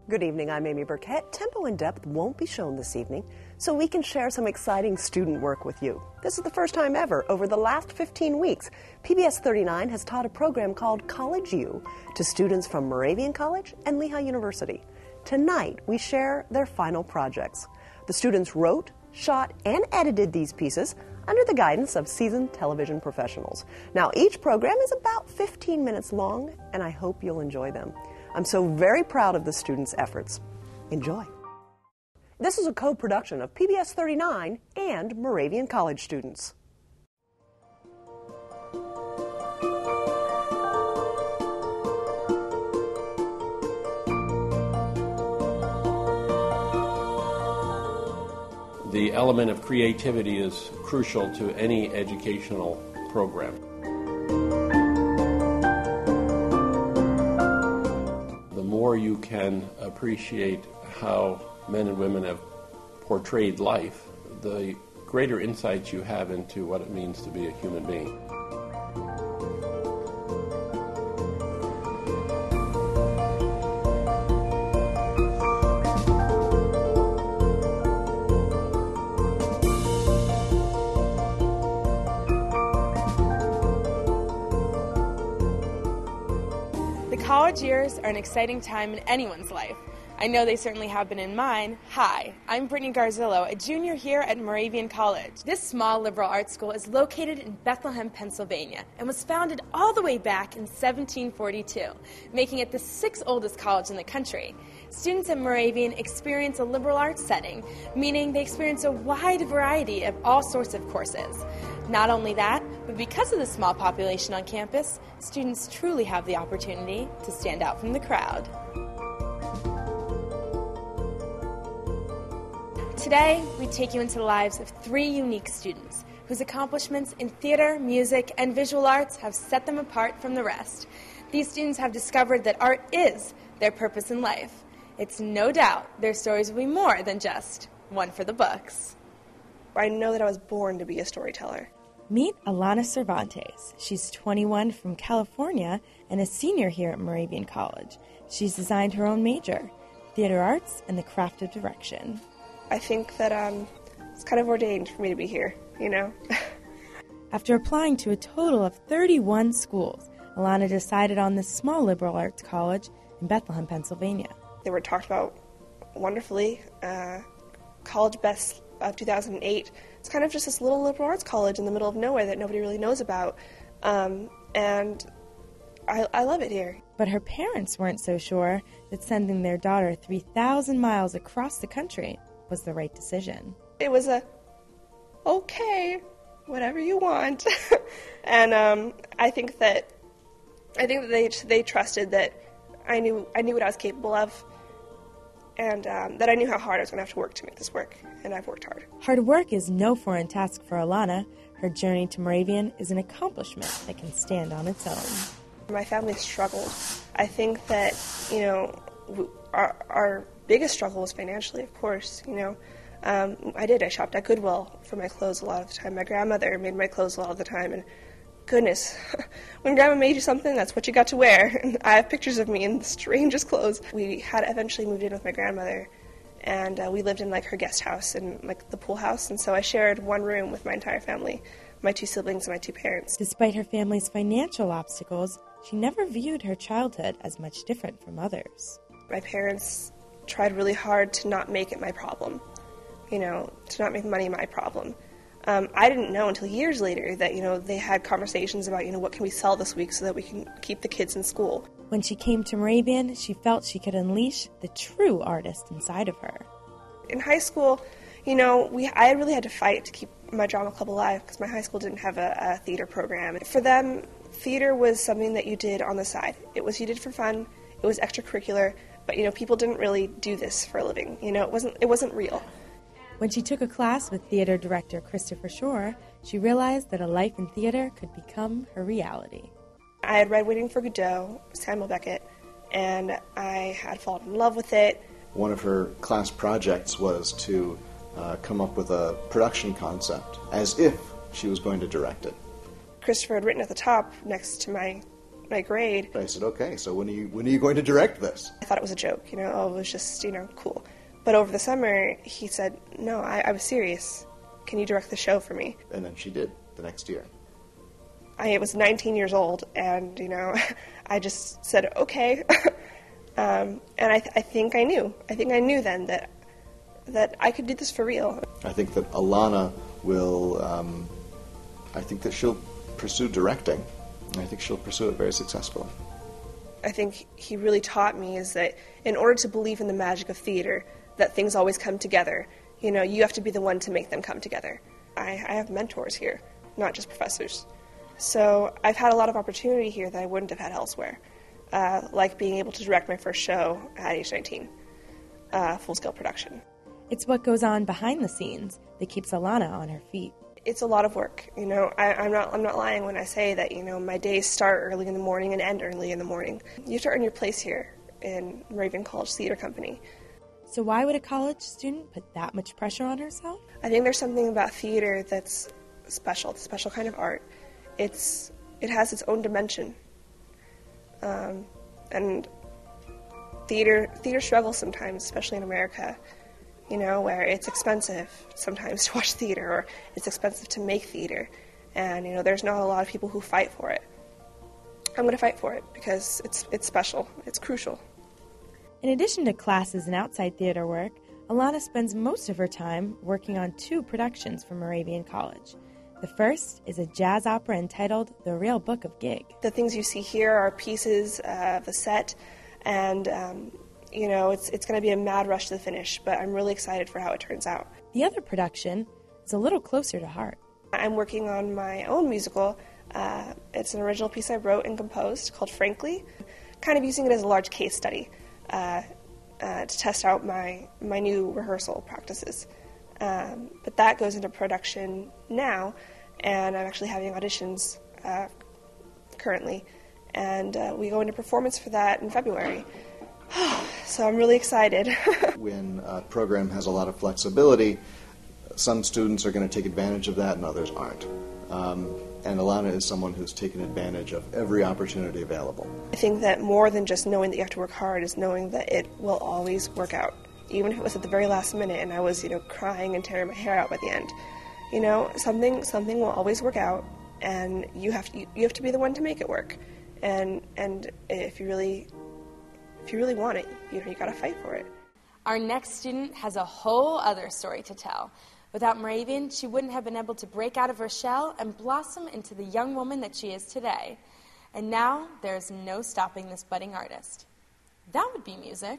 Good evening, I'm Amy Burkett. Tempo and Depth won't be shown this evening, so we can share some exciting student work with you. This is the first time ever. Over the last 15 weeks, PBS 39 has taught a program called College U to students from Moravian College and Lehigh University. Tonight, we share their final projects. The students wrote, shot, and edited these pieces under the guidance of seasoned television professionals. Now, each program is about 15 minutes long, and I hope you'll enjoy them. I'm so very proud of the students' efforts. Enjoy. This is a co-production of PBS 39 and Moravian College students. The element of creativity is crucial to any educational program. The more you can appreciate how men and women have portrayed life, the greater insights you have into what it means to be a human being. The college years are an exciting time in anyone's life. I know they certainly have been in mine. Hi, I'm Brittany Garzillo, a junior here at Moravian College. This small liberal arts school is located in Bethlehem, Pennsylvania, and was founded all the way back in 1742, making it the 6th oldest college in the country. Students at Moravian experience a liberal arts setting, meaning they experience a wide variety of all sorts of courses. Not only that, but because of the small population on campus, students truly have the opportunity to stand out from the crowd. Today, we take you into the lives of 3 unique students whose accomplishments in theater, music, and visual arts have set them apart from the rest. These students have discovered that art is their purpose in life. It's no doubt their stories will be more than just one for the books. I know that I was born to be a storyteller. Meet Alana Cervantes. She's 21 from California and a senior here at Moravian College. She's designed her own major, theater arts and the craft of direction. I think that it's kind of ordained for me to be here, you know? After applying to a total of 31 schools, Alana decided on this small liberal arts college in Bethlehem, Pennsylvania. They were talked about wonderfully. College Best of 2008. It's kind of just this little liberal arts college in the middle of nowhere that nobody really knows about. And I love it here. But her parents weren't so sure that sending their daughter 3,000 miles across the country was the right decision. It was okay, whatever you want. And I think that they trusted that I knew what I was capable of, and that I knew how hard I was going to have to work to make this work, and I've worked hard. Hard work is no foreign task for Alana. Her journey to Moravian is an accomplishment that can stand on its own. My family struggled. I think that, you know, our biggest struggle was financially, of course, you know. I shopped at Goodwill for my clothes a lot of the time. My grandmother made my clothes a lot of the time, and goodness, when Grandma made you something, that's what you got to wear. And I have pictures of me in the strangest clothes. We had eventually moved in with my grandmother, and we lived in, like, her guest house and, like, the pool house, and so I shared one room with my entire family, my 2 siblings and my 2 parents. Despite her family's financial obstacles, she never viewed her childhood as much different from others. My parents tried really hard to not make it my problem, you know, to not make money my problem. I didn't know until years later that, you know, they had conversations about, you know, what can we sell this week so that we can keep the kids in school. When she came to Moravian, she felt she could unleash the true artist inside of her. In high school, you know, I really had to fight to keep my drama club alive because my high school didn't have a theater program. For them, theater was something that you did on the side. It was you did for fun. It was extracurricular. But, you know, people didn't really do this for a living. You know, it wasn't real. When she took a class with theater director Christopher Shore, she realized that a life in theater could become her reality. I had read Waiting for Godot, Samuel Beckett, and I had fallen in love with it. One of her class projects was to come up with a production concept as if she was going to direct it. Christopher had written at the top next to my my grade. I said, okay, so when are you going to direct this? I thought it was a joke, it was just, cool. But over the summer, he said, no, I was serious. Can you direct the show for me? And then she did the next year. I was 19 years old, and, I just said, okay. And I think I knew. I think I knew then that I could do this for real. I think that Alana will, I think that she'll pursue directing, and I think she'll pursue it very successfully. I think he really taught me is that in order to believe in the magic of theater, that things always come together. You have to be the one to make them come together. I have mentors here, not just professors. So I've had a lot of opportunity here that I wouldn't have had elsewhere, like being able to direct my first show at age 19, full-scale production. It's what goes on behind the scenes that keeps Alana on her feet. It's a lot of work. I'm not lying when I say that, my days start early in the morning and end early in the morning. You have to earn your place here in Moravian College Theater Company. So why would a college student put that much pressure on herself? I think there's something about theater that's special. It's a special kind of art. It has its own dimension. And theater struggles sometimes, especially in America, where it's expensive sometimes to watch theater, or it's expensive to make theater. And, there's not a lot of people who fight for it. I'm going to fight for it because it's special. It's crucial. In addition to classes and outside theater work, Alana spends most of her time working on 2 productions for Moravian College. The first is a jazz opera entitled The Real Book of Gig. The things you see here are pieces of the set, and it's going to be a mad rush to the finish, but I'm really excited for how it turns out. The other production is a little closer to heart. I'm working on my own musical. It's an original piece I wrote and composed called Frankly, kind of using it as a large case study to test out my new rehearsal practices. But that goes into production now, and I'm actually having auditions currently, and we go into performance for that in February. So I'm really excited. When a program has a lot of flexibility, some students are going to take advantage of that and others aren't. And Alana is someone who's taken advantage of every opportunity available. I think that more than just knowing that you have to work hard is knowing that it will always work out. Even if it was at the very last minute and I was, crying and tearing my hair out by the end. Something will always work out, and you have to be the one to make it work. And if you really want it, you got to fight for it. Our next student has a whole other story to tell. Without Moravian, she wouldn't have been able to break out of her shell and blossom into the young woman that she is today. And now there is no stopping this budding artist. That would be music.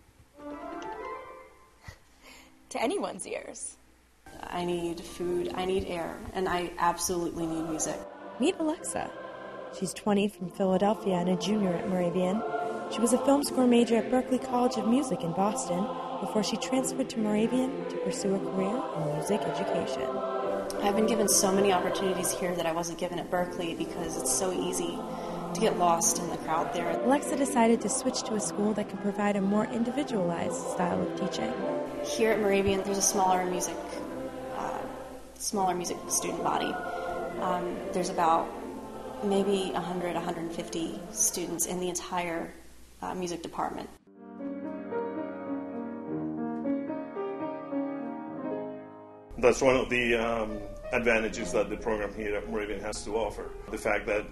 To anyone's ears. I need food, I need air, and I absolutely need music. Meet Alexa. She's 20 from Philadelphia and a junior at Moravian. She was a film score major at Berklee College of Music in Boston before she transferred to Moravian to pursue a career in music education. I've been given so many opportunities here that I wasn't given at Berklee because it's so easy to get lost in the crowd there. Alexa decided to switch to a school that can provide a more individualized style of teaching. Here at Moravian, there's a smaller music student body. There's about maybe 100, 150 students in the entire music department. That's one of the advantages that the program here at Moravian has to offer. The fact that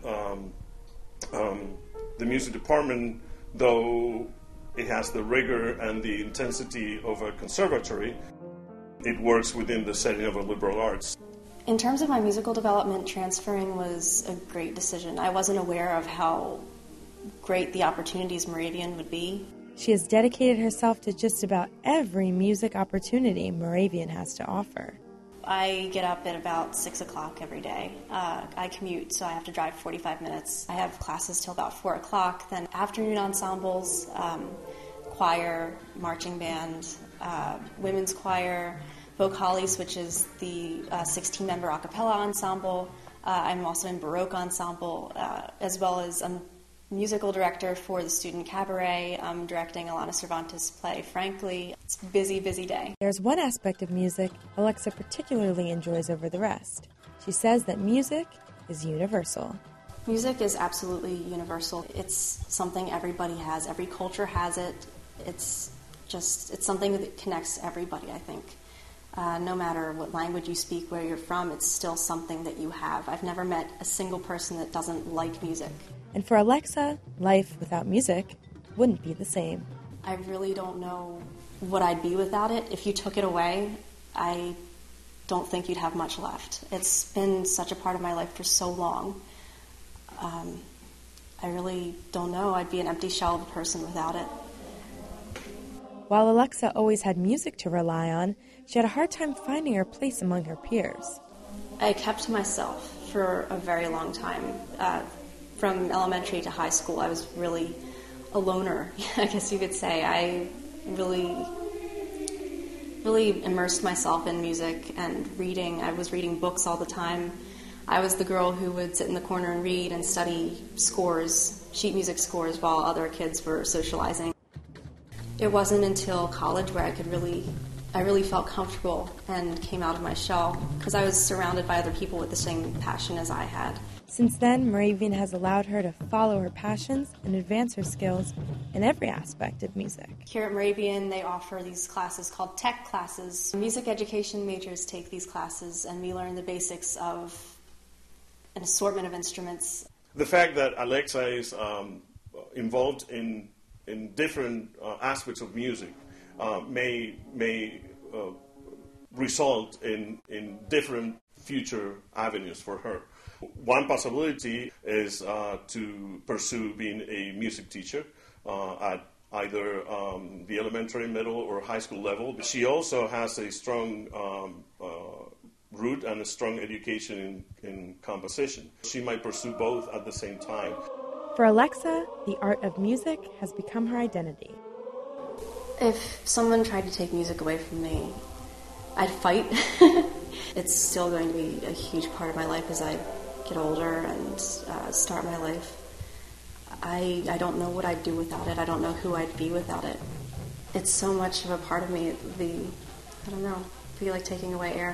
the music department, though it has the rigor and the intensity of a conservatory, it works within the setting of a liberal arts. In terms of my musical development, transferring was a great decision. I wasn't aware of how great the opportunities Moravian would be. She has dedicated herself to just about every music opportunity Moravian has to offer. I get up at about 6 o'clock every day. I commute, so I have to drive 45 minutes. I have classes till about 4 o'clock, then afternoon ensembles, choir, marching band, women's choir, Vocales, which is the 16-member a cappella ensemble. I'm also in Baroque ensemble, as well as I'm musical director for the student cabaret. I'm directing Alana Cervantes' play, Frankly. It's a busy, busy day. There's one aspect of music Alexa particularly enjoys over the rest. She says that music is universal. Music is absolutely universal. It's something everybody has. Every culture has it. It's something that connects everybody, I think. No matter what language you speak, where you're from, it's still something that you have. I've never met a single person that doesn't like music. And for Alexa, life without music wouldn't be the same. I really don't know what I'd be without it. If you took it away, I don't think you'd have much left. It's been such a part of my life for so long. I really don't know. I'd be an empty shell of a person without it. While Alexa always had music to rely on, she had a hard time finding her place among her peers. I kept to myself for a very long time. From elementary to high school, I was really a loner, I guess you could say. I really immersed myself in music and reading. I was reading books all the time. I was the girl who would sit in the corner and read and study scores, sheet music scores, while other kids were socializing. It wasn't until college where I really felt comfortable and came out of my shell, because I was surrounded by other people with the same passion as I had. Since then, Moravian has allowed her to follow her passions and advance her skills in every aspect of music. Here at Moravian, they offer these classes called tech classes. Music education majors take these classes, and we learn the basics of an assortment of instruments. The fact that Alexa is involved in different aspects of music may result in different future avenues for her. One possibility is to pursue being a music teacher at either the elementary, middle, or high school level. She also has a strong root and a strong education in composition. She might pursue both at the same time. For Alexa, the art of music has become her identity. If someone tried to take music away from me, I'd fight. It's still going to be a huge part of my life as I get older and start my life. I don't know what I'd do without it. I don't know who I'd be without it. It's so much of a part of me. It'd be like taking away air.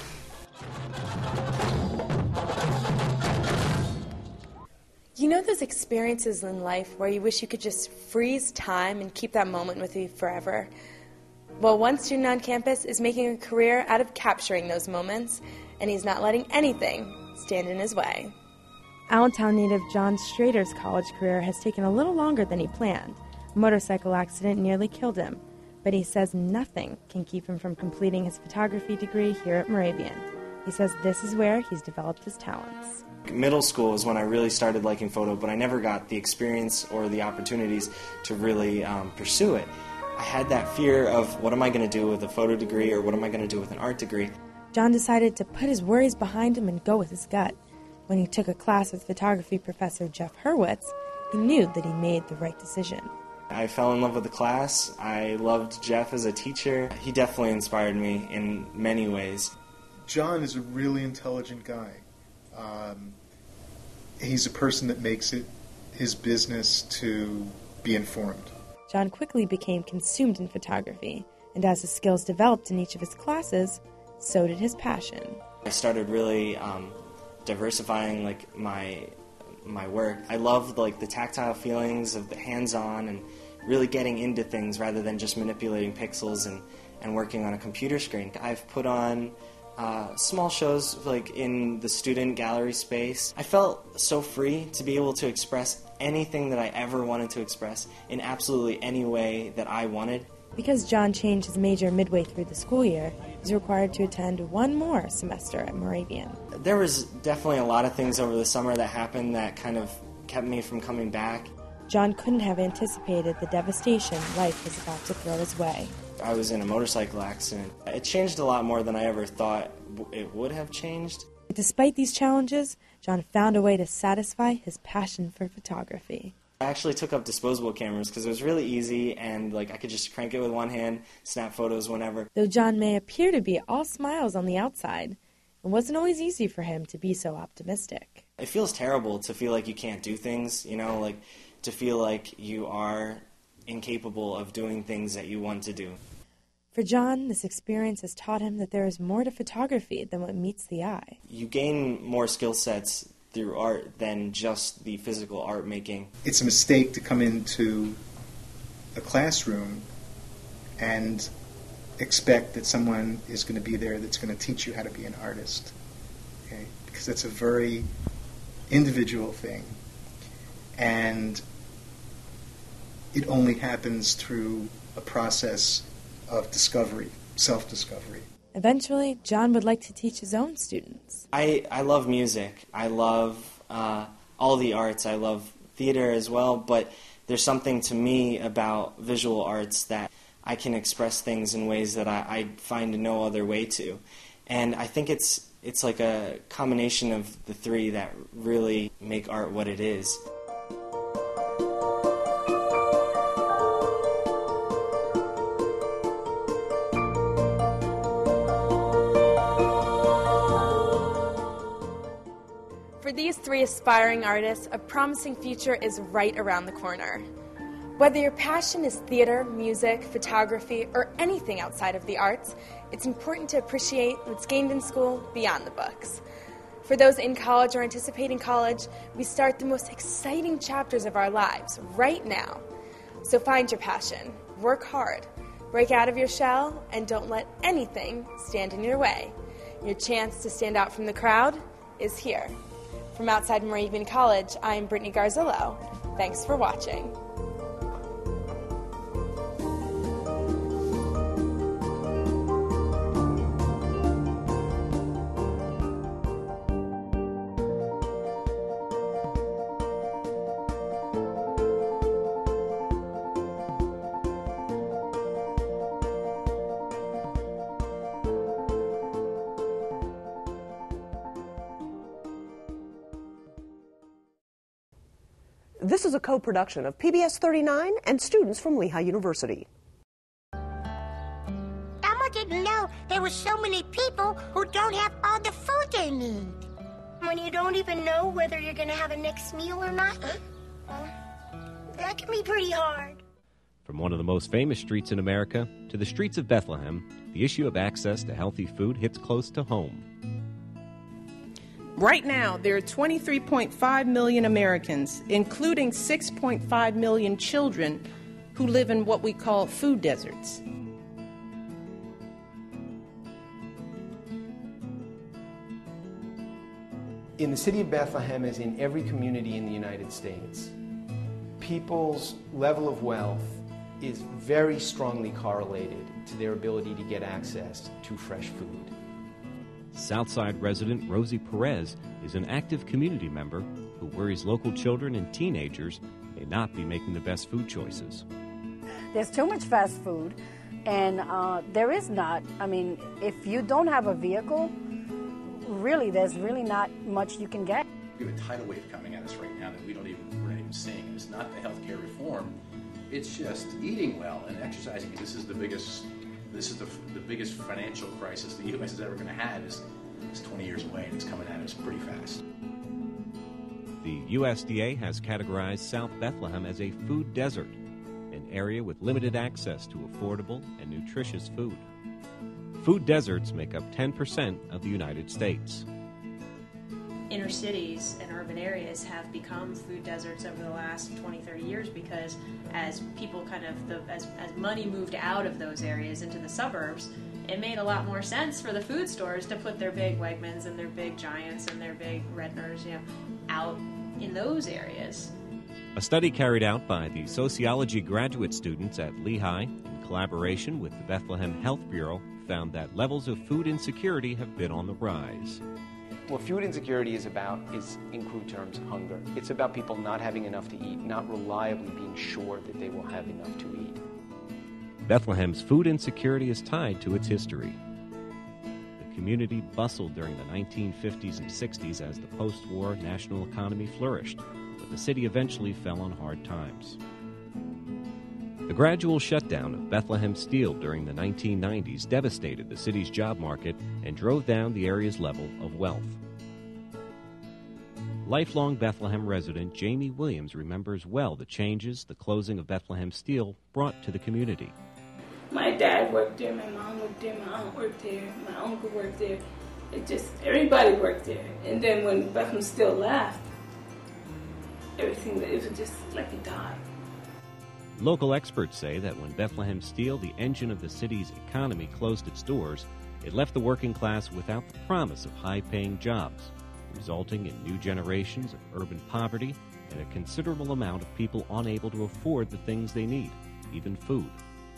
You know those experiences in life where you wish you could just freeze time and keep that moment with you forever? Well, one student on campus is making a career out of capturing those moments, and he's not letting anything stand in his way. Allentown native John Strader's college career has taken a little longer than he planned. A motorcycle accident nearly killed him, but he says nothing can keep him from completing his photography degree here at Moravian. He says this is where he's developed his talents. Middle school is when I really started liking photo, but I never got the experience or the opportunities to really pursue it. I had that fear of what am I going to do with a photo degree or what am I going to do with an art degree. John decided to put his worries behind him and go with his gut. When he took a class with photography professor Jeff Hurwitz, he knew that he made the right decision. I fell in love with the class. I loved Jeff as a teacher. He definitely inspired me in many ways. John is a really intelligent guy. He's a person that makes it his business to be informed. John quickly became consumed in photography, and as his skills developed in each of his classes, so did his passion. I started really diversifying my work. I loved the tactile feelings of the hands-on and really getting into things rather than just manipulating pixels and working on a computer screen. I've put on small shows in the student gallery space. I felt so free to be able to express anything that I ever wanted to express in absolutely any way that I wanted. Because John changed his major midway through the school year, he's required to attend one more semester at Moravian. There was definitely a lot of things over the summer that happened that kind of kept me from coming back. John couldn't have anticipated the devastation life was about to throw his way. I was in a motorcycle accident. It changed a lot more than I ever thought it would have changed. Despite these challenges, John found a way to satisfy his passion for photography. I actually took up disposable cameras because it was really easy and I could just crank it with one hand, snap photos whenever. Though John may appear to be all smiles on the outside, it wasn't always easy for him to be so optimistic. It feels terrible to feel like you can't do things, to feel like you are incapable of doing things that you want to do. For John, this experience has taught him that there is more to photography than what meets the eye. You gain more skill sets through art than just the physical art making. It's a mistake to come into a classroom and expect that someone is going to be there that's going to teach you how to be an artist. Okay? Because that's a very individual thing. And it only happens through a process of discovery, self-discovery. Eventually, John would like to teach his own students. I love music. I love all the arts. I love theater as well, but there's something to me about visual arts that I can express things in ways that I find no other way to. And I think it's like a combination of the three that really make art what it is. For these three aspiring artists, a promising future is right around the corner. Whether your passion is theater, music, photography, or anything outside of the arts, it's important to appreciate what's gained in school beyond the books. For those in college or anticipating college, we start the most exciting chapters of our lives right now. So find your passion, work hard, break out of your shell, and don't let anything stand in your way. Your chance to stand out from the crowd is here. From outside Moravian College, I'm Brittany Garzillo. Thanks for watching. This is a co-production of PBS 39 and students from Lehigh University. Elmo didn't know there were so many people who don't have all the food they need. When you don't even know whether you're going to have a next meal or not, that can be pretty hard. From one of the most famous streets in America to the streets of Bethlehem, the issue of access to healthy food hits close to home. Right now, there are 23.5 million Americans, including 6.5 million children, who live in what we call food deserts. In the city of Bethlehem, as in every community in the United States, people's level of wealth is very strongly correlated to their ability to get access to fresh food. Southside resident Rosie Perez is an active community member who worries local children and teenagers may not be making the best food choices. There's too much fast food, and there is not. I mean, if you don't have a vehicle, really, there's really not much you can get. We have a tidal wave coming at us right now that we're not even seeing. It's not the healthcare reform. It's just eating well and exercising. This is the biggest financial crisis the U.S. is ever going to have. Is 20 years away, and it's coming at us pretty fast. The USDA has categorized South Bethlehem as a food desert, an area with limited access to affordable and nutritious food. Food deserts make up 10% of the United States. Inner cities and urban areas have become food deserts over the last 20, 30 years because as people as money moved out of those areas into the suburbs, it made a lot more sense for the food stores to put their big Wegmans and their big Giants and their big Redners, out in those areas. A study carried out by the sociology graduate students at Lehigh in collaboration with the Bethlehem Health Bureau found that levels of food insecurity have been on the rise. What food insecurity is about is, in crude terms, hunger. It's about people not having enough to eat, not reliably being sure that they will have enough to eat. Bethlehem's food insecurity is tied to its history. The community bustled during the 1950s and 60s as the post-war national economy flourished, but the city eventually fell on hard times. The gradual shutdown of Bethlehem Steel during the 1990s devastated the city's job market and drove down the area's level of wealth. Lifelong Bethlehem resident Jamie Williams remembers well the changes the closing of Bethlehem Steel brought to the community. My dad worked there, my mom worked there, my aunt worked there, my uncle worked there. It just, everybody worked there. And then when Bethlehem Steel left, everything, it was just like it died. Local experts say that when Bethlehem Steel, the engine of the city's economy, closed its doors, it left the working class without the promise of high-paying jobs, resulting in new generations of urban poverty and a considerable amount of people unable to afford the things they need, even food.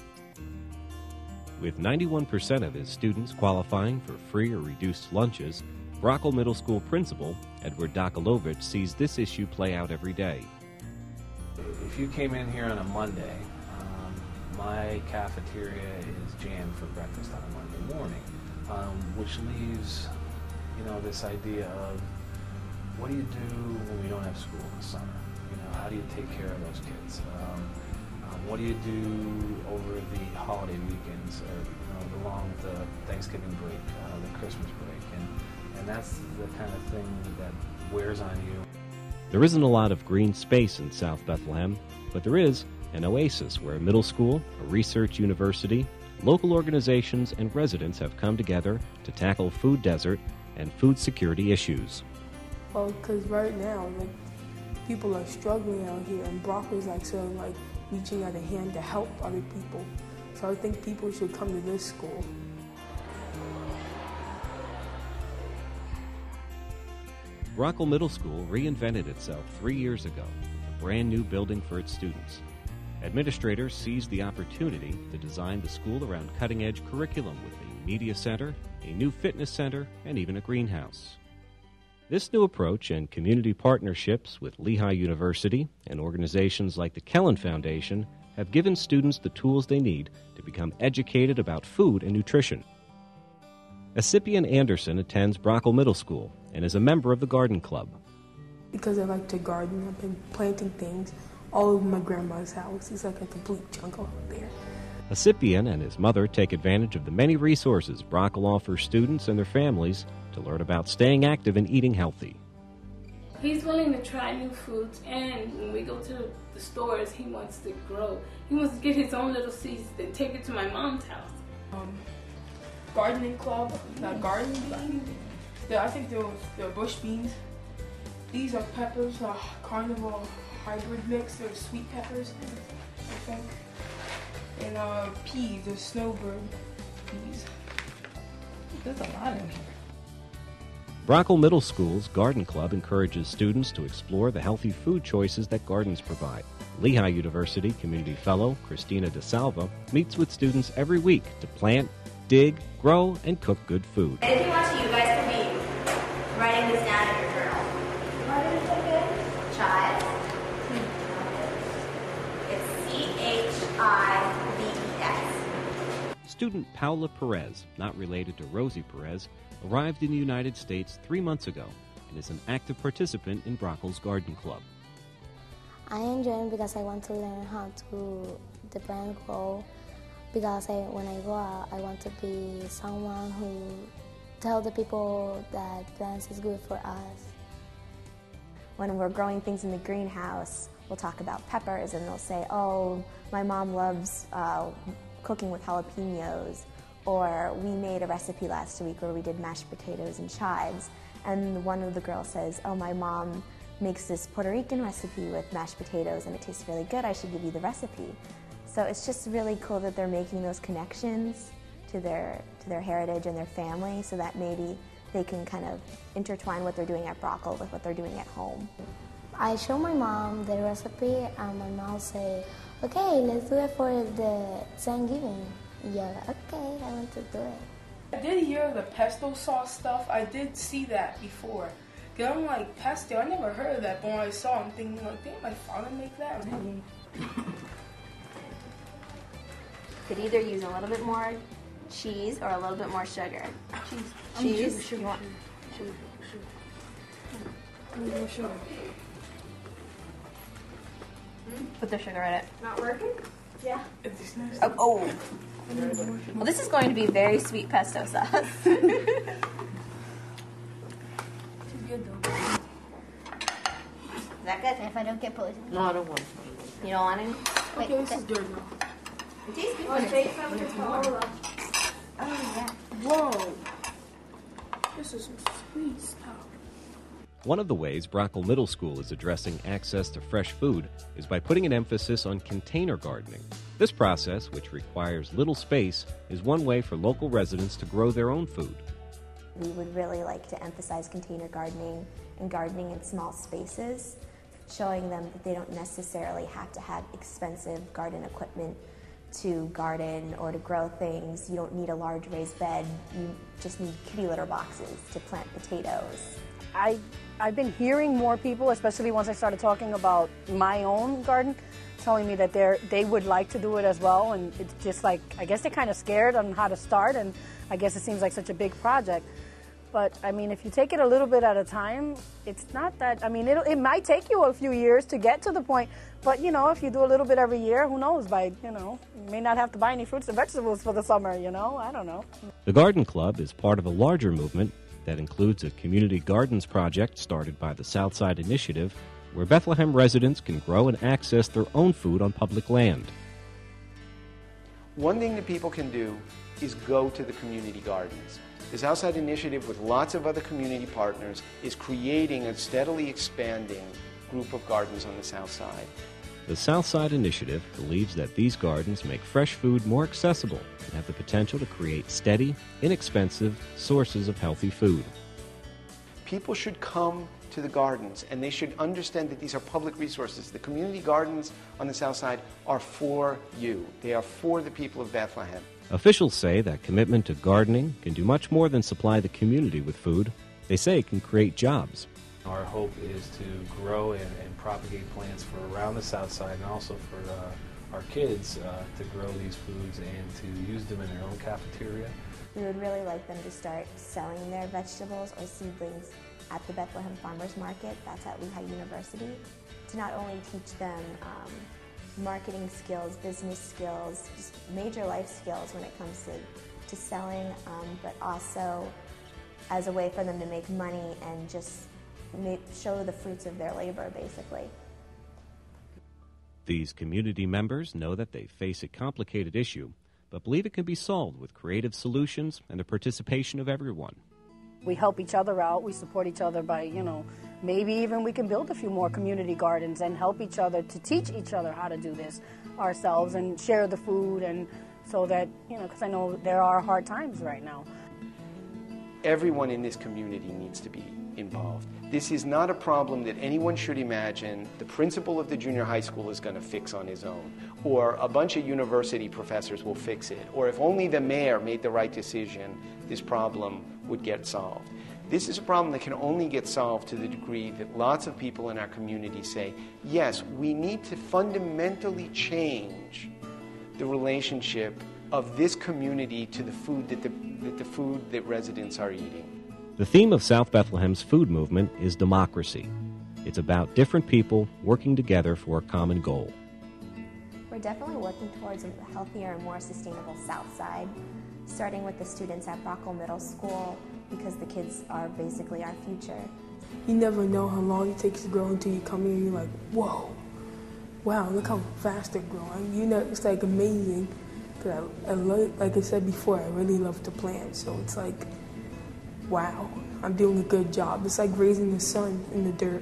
With 91% of his students qualifying for free or reduced lunches, Brockle Middle School principal Edward Dokolovich sees this issue play out every day. If you came in here on a Monday, my cafeteria is jammed for breakfast on a Monday morning, which leaves, this idea of what do you do when we don't have school in the summer? How do you take care of those kids? What do you do over the holiday weekends, or along with the Thanksgiving break, the Christmas break, and that's the kind of thing that wears on you. There isn't a lot of green space in South Bethlehem, but there is an oasis where a middle school, a research university, local organizations, and residents have come together to tackle food desert and food security issues. Well, because right now, people are struggling out here, and Brockle is reaching out a hand to help other people. So I think people should come to this school. Brockle Middle School reinvented itself 3 years ago with a brand new building for its students. Administrators seized the opportunity to design the school around cutting-edge curriculum with a media center, a new fitness center, and even a greenhouse. This new approach and community partnerships with Lehigh University and organizations like the Kellen Foundation have given students the tools they need to become educated about food and nutrition. Ascipian Anderson attends Brockle Middle School and is a member of the Garden Club. Because I like to garden, I've been planting things all over my grandma's house. It's like a complete jungle out there. Ascipian and his mother take advantage of the many resources Brockle offers students and their families to learn about staying active and eating healthy. He's willing to try new foods, and when we go to the stores, he wants to grow. He wants to get his own little seeds and take it to my mom's house. Gardening club, garden beans. I think they're bush beans. These are peppers, carnival hybrid mix. They're sweet peppers, I think. And peas, they're snowbird peas. There's a lot in here. Brockle Middle School's Garden Club encourages students to explore the healthy food choices that gardens provide. Lehigh University Community Fellow Christina DeSalva meets with students every week to plant, dig, grow, and cook good food. And if you want to, you guys can be writing this down in your journal. What is it again? Chives. It's Chives. Student Paula Perez, not related to Rosie Perez, arrived in the United States 3 months ago and is an active participant in Brockle's Garden Club. I enjoy it because I want to learn how to the plant grow, because when I grow up, I want to be someone who tell the people that plants is good for us. When we're growing things in the greenhouse, we'll talk about peppers and they'll say, oh, my mom loves cooking with jalapenos. Or we made a recipe last week where we did mashed potatoes and chives. And one of the girls says, oh, my mom makes this Puerto Rican recipe with mashed potatoes and it tastes really good. I should give you the recipe. So it's just really cool that they're making those connections to their heritage and their family so that maybe they can kind of intertwine what they're doing at Brockle with what they're doing at home. I show my mom the recipe and my mom say, okay, let's do it for the Thanksgiving. Yeah, okay, I want to do it. I did hear the pesto sauce stuff. I did see that before. Cause I'm like, pesto, I never heard of that, but when I saw it, I'm thinking like, didn't my father make that? Could either use a little bit more cheese or a little bit more sugar. Cheese. Sugar. You want Sugar. I need more sugar. Put the sugar in it. Not working? Yeah. It's nice. Oh. Well, this is going to be very sweet pesto sauce. Too good though. Is that good? If I don't get poisoned. No, I don't want it. You don't want it? Okay, this is good now. It tastes good Want when to take it's some when to it's warm. Paula? Oh, yeah. Whoa. This is some sweet stuff. One of the ways Brockle Middle School is addressing access to fresh food is by putting an emphasis on container gardening. This process, which requires little space, is one way for local residents to grow their own food. We would really like to emphasize container gardening and gardening in small spaces, showing them that they don't necessarily have to have expensive garden equipment to garden or to grow things. You don't need a large raised bed, you just need kitty litter boxes to plant potatoes. I've been hearing more people, especially once I started talking about my own garden, telling me that they would like to do it as well, and it's just like, I guess they're kind of scared on how to start, and I guess it seems like such a big project. But I mean, if you take it a little bit at a time, it's not that, I mean, it might take you a few years to get to the point, but you know, if you do a little bit every year, who knows, you may not have to buy any fruits and vegetables for the summer, I don't know. The Garden Club is part of a larger movement that includes a community gardens project started by the Southside Initiative, where Bethlehem residents can grow and access their own food on public land. One thing that people can do is go to the community gardens. The Southside Initiative, with lots of other community partners, is creating a steadily expanding group of gardens on the South Side. The Southside Initiative believes that these gardens make fresh food more accessible and have the potential to create steady, inexpensive sources of healthy food. People should come to the gardens, and they should understand that these are public resources. The community gardens on the South Side are for you. They are for the people of Bethlehem. Officials say that commitment to gardening can do much more than supply the community with food. They say it can create jobs. Our hope is to grow and propagate plants for around the South Side, and also for our kids to grow these foods and to use them in their own cafeteria. We would really like them to start selling their vegetables or seedlings at the Bethlehem Farmers Market, that's at Lehigh University, to not only teach them marketing skills, business skills, just major life skills when it comes to selling, but also as a way for them to make money and just show the fruits of their labor, basically. These community members know that they face a complicated issue, but believe it can be solved with creative solutions and the participation of everyone. We help each other out. We support each other by, maybe even we can build a few more community gardens and help each other to teach each other how to do this ourselves and share the food, and so that, because I know there are hard times right now. Everyone in this community needs to be involved. This is not a problem that anyone should imagine the principal of the junior high school is going to fix on his own, or a bunch of university professors will fix it, or if only the mayor made the right decision, this problem would get solved. This is a problem that can only get solved to the degree that lots of people in our community say, yes, we need to fundamentally change the relationship of this community to the food that residents are eating. The theme of South Bethlehem's food movement is democracy. It's about different people working together for a common goal. We're definitely working towards a healthier and more sustainable South Side, starting with the students at Brockle Middle School, because the kids are basically our future. You never know how long it takes to grow until you come here and you're like, whoa, wow, look how fast they're growing. It's like amazing. Because like I said before, I really love to plant, so it's like, wow, I'm doing a good job. It's like raising the sun in the dirt.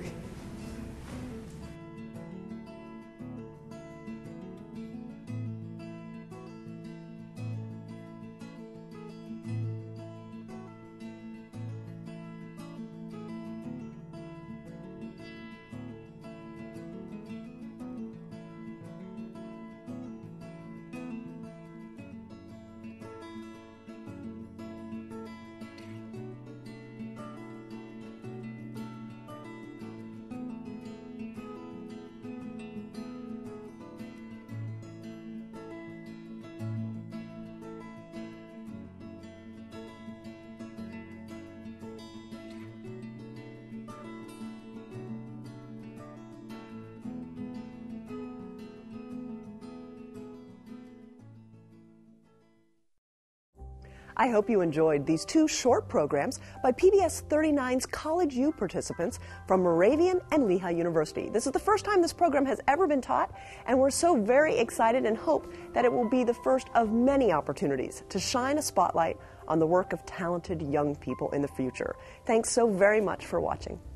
I hope you enjoyed these two short programs by PBS 39's College U participants from Moravian and Lehigh University. This is the first time this program has ever been taught, and we're so very excited and hope that it will be the first of many opportunities to shine a spotlight on the work of talented young people in the future. Thanks so very much for watching.